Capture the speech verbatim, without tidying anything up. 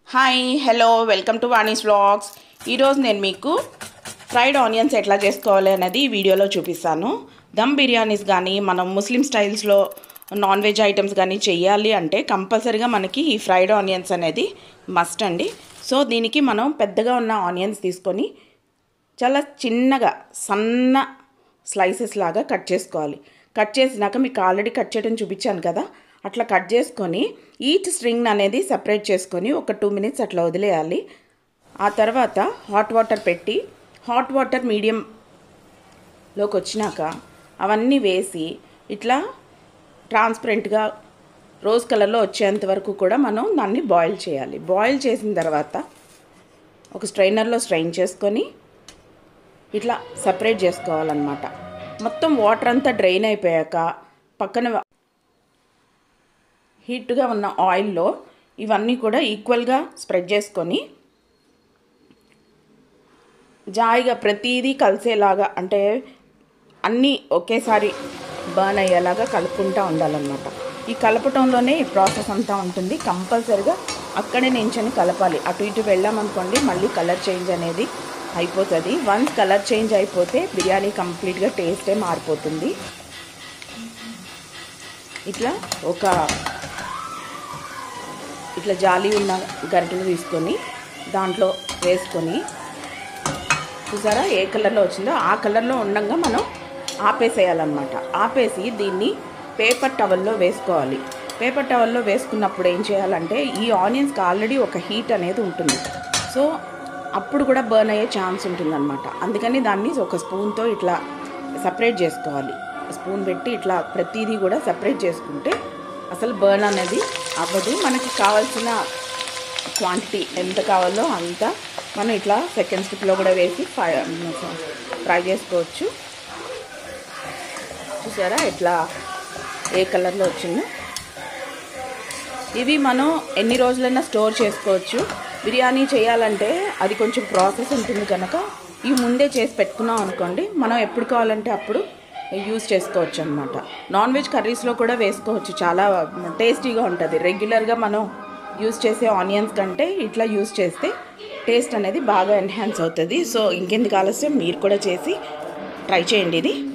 Hi hello welcome to Vani's vlogs. ఈరోజు నేను మీకు ఫ్రైడ్ ఆనియన్స్ ఎట్లా చేసుకోవాలి అనేది ఈ వీడియోలో చూపిస్తాను. దమ్ బిర్యానీస్ కానీ మనం ముస్లిం స్టైల్స్లో నాన్ వెజ్ ఐటమ్స్ కానీ చెయ్యాలి అంటే కంపల్సరీగా మనకి ఈ ఫ్రైడ్ ఆనియన్స్ అనేది మస్ట్ అండి. సో దీనికి మనం పెద్దగా ఉన్న ఆనియన్స్ తీసుకొని చాలా చిన్నగా సన్న స్లైసెస్ లాగా కట్ చేసుకోవాలి. కట్ చేసినాక మీకు ఆల్రెడీ కట్ చేయడం చూపించాను కదా, అట్లా కట్ చేసుకొని ఈచ్ స్ట్రింగ్ అనేది సెపరేట్ చేసుకొని ఒక టూ మినిట్స్ అట్లా వదిలేయాలి. ఆ తర్వాత హాట్ వాటర్ పెట్టి హాట్ వాటర్ మీడియంలోకి వచ్చినాక అవన్నీ వేసి ఇట్లా ట్రాన్స్పరెంట్గా రోజ్ కలర్లో వచ్చేంత వరకు కూడా మనం దాన్ని బాయిల్ చేయాలి. బాయిల్ చేసిన తర్వాత ఒక స్ట్రైనర్లో స్ట్రైన్ చేసుకొని ఇట్లా సెపరేట్ చేసుకోవాలన్నమాట. మొత్తం వాటర్ అంతా డ్రైన్ అయిపోయాక పక్కన హీట్గా ఉన్న ఆయిల్లో ఇవన్నీ కూడా ఈక్వల్గా స్ప్రెడ్ చేసుకొని జాయిగా ప్రతిదీ కలిసేలాగా, అంటే అన్నీ ఒకేసారి బర్న్ అయ్యేలాగా కలుపుకుంటూ ఉండాలన్నమాట. ఈ కలపటంలోనే ఈ ప్రాసెస్ అంతా ఉంటుంది. కంపల్సరిగా అక్కడే నించొని కలపాలి. అటు ఇటు వెళ్ళామనుకోండి మళ్ళీ కలర్ చేంజ్ అనేది అయిపోతుంది. వన్స్ కలర్ చేంజ్ అయిపోతే బిర్యానీ కంప్లీట్గా టేస్టే మారిపోతుంది. ఇట్లా ఒక ఇట్లా జాలి ఉన్న గరిటెలు తీసుకొని దాంట్లో వేసుకొని చూసారా ఏ కలర్లో వచ్చిందో ఆ కలర్లో ఉండగా మనం ఆపేసేయాలన్నమాట. ఆపేసి దీన్ని పేపర్ టవల్లో వేసుకోవాలి. పేపర్ టవల్లో వేసుకున్నప్పుడు ఏం చేయాలంటే ఈ ఆనియన్స్కి ఆల్రెడీ ఒక హీట్ అనేది ఉంటుంది. సో అప్పుడు కూడా బర్న్ అయ్యే ఛాన్స్ ఉంటుందన్నమాట. అందుకని దాన్ని ఒక స్పూన్తో ఇట్లా సపరేట్ చేసుకోవాలి. స్పూన్ పెట్టి ఇట్లా ప్రతిదీ కూడా సపరేట్ చేసుకుంటే అసలు బర్న్ అనేది అవ్వదు. మనకి కావాల్సిన క్వాంటిటీ ఎంత కావాలో అంత మనం ఇట్లా సెకండ్ స్టిప్లో కూడా వేసి ఫ్రై ఫ్రై చేసుకోవచ్చు. చూసారా ఎట్లా ఏ కలర్లో వచ్చిందో. ఇవి మనం ఎన్ని రోజులైనా స్టోర్ చేసుకోవచ్చు. బిర్యానీ చేయాలంటే అది కొంచెం ప్రాసెస్ ఉంటుంది కనుక ఇవి ముందే చేసి పెట్టుకున్నాం అనుకోండి, మనం ఎప్పుడు కావాలంటే అప్పుడు యూజ్ చేసుకోవచ్చు అనమాట. నాన్ వెజ్ కర్రీస్లో కూడా వేసుకోవచ్చు, చాలా టేస్టీగా ఉంటుంది. రెగ్యులర్గా మనం యూజ్ చేసే ఆనియన్స్ కంటే ఇట్లా యూజ్ చేస్తే టేస్ట్ అనేది బాగా ఎన్హాన్స్ అవుతుంది. సో ఇంకెందుకు ఆలస్యం, మీరు కూడా చేసి ట్రై చేయండి ఇది.